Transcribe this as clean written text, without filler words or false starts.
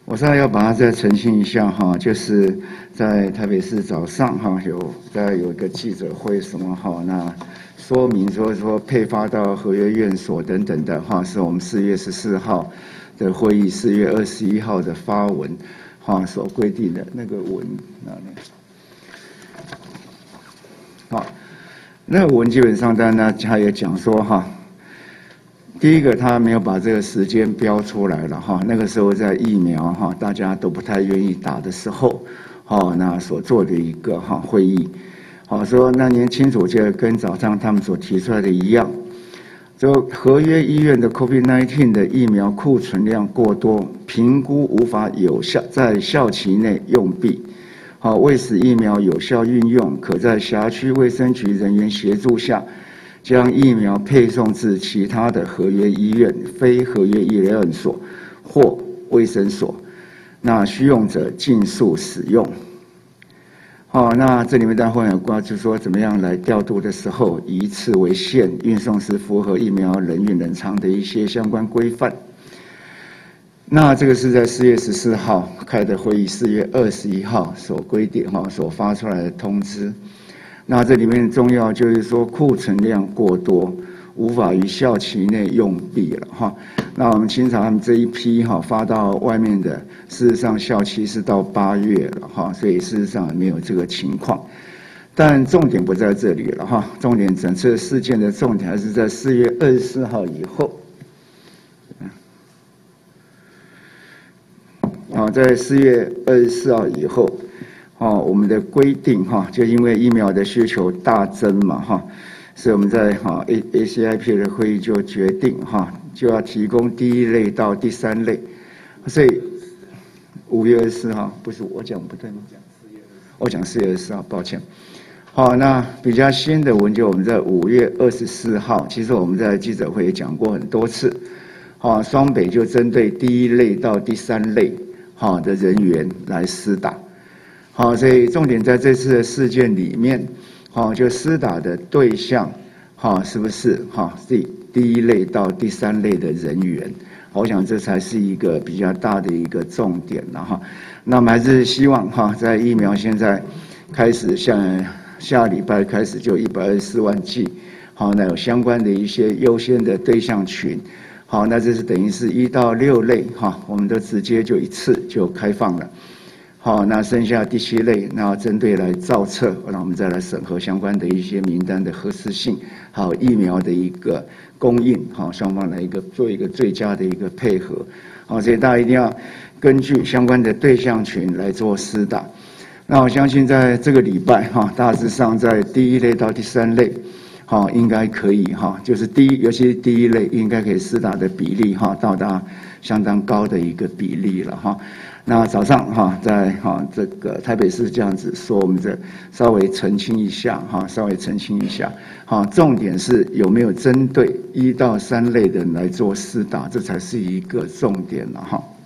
我现在要把它再澄清一下哈，就是在台北市早上哈有一个记者会什么哈，那说明说配发到合约院所等等的哈，是我们4月14号的会议，4月21号的发文哈所规定的那个文哪里？好，那个文基本上当然他也讲说哈。第一个，他没有把这个时间标出来了哈。那个时候在疫苗哈，大家都不太愿意打的时候，那所做的一个会议，说那年清楚就跟早上他们所提出来的一样，就合约医院的 COVID-19 的疫苗库存量过多，评估无法有效在效期内用毕，为使疫苗有效运用，可在辖区卫生局人员协助下。将疫苗配送至其他的合约医院、非合约医疗院所或卫生所，那需用者尽速使用。那这里面当然会有关，就是说怎么样来调度的时候，以次为限，运送时符合疫苗人运人仓的一些相关规范。那这个是在4月14号开的会议，4月21号所规定所发出来的通知。那这里面重要就是说库存量过多，无法于效期内用毕了哈。那我们清查他们这一批发到外面的，事实上效期是到8月了哈，所以事实上没有这个情况。但重点不在这里了哈，重点整次事件的重点还是在4月24号以后。在4月24号以后。我们的规定就因为疫苗的需求大增嘛所以我们在ACIP 的会议就决定就要提供第1类到第3类，所以5月24号不是我讲不对吗？我讲4月24号，抱歉。那比较新的文就我们在5月24号，其实我们在记者会也讲过很多次，双北就针对第1类到第3类的人员来施打。所以重点在这次的事件里面，就施打的对象，是不是第1类到第3类的人员？我想这才是一个比较大的一个重点了哈。那么还是希望在疫苗现在开始，像下礼拜开始就124万剂，那有相关的一些优先的对象群，那这是等于是1到6类我们都直接就一次就开放了。那剩下第7类，那针对来造册，那我们再来审核相关的一些名单的合适性，还有疫苗的一个供应，双方来做一个最佳的一个配合，所以大家一定要根据相关的对象群来做施打。那我相信在这个礼拜大致上在第1类到第3类，应该可以就是尤其是第1类应该可以施打的比例到达相当高的一个比例了那早上在这个台北市这样子说，我们这稍微澄清一下重点是有没有针对1到3类的人来做施打，这才是一个重点了